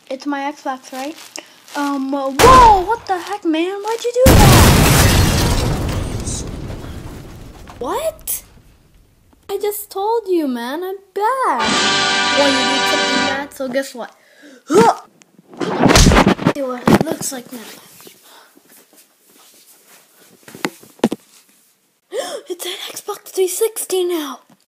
It's my Xbox, right? Whoa! What the heck, man? Why'd you do that? What? I just told you, man. I'm bad. Well, you did something bad, so guess what? See what it looks like now. It's an Xbox 360 now.